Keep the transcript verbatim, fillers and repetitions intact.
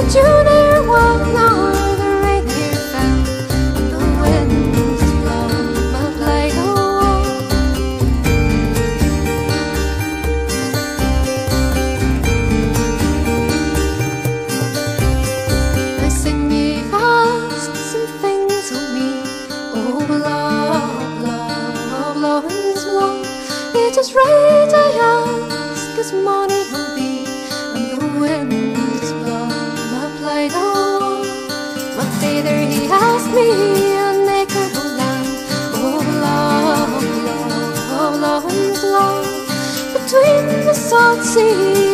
June air walk nor the rain here found, and the winds blow my plaid away. I sing ye ask some things of me, oh Blaw, Blaw, Blawing's Blaw. It is right I ask as mony of thee, and the winds blow my plaid away. My father he asked me an acre of land, oh Blaw, Blaw, Blawing's Blaw, between the salt sea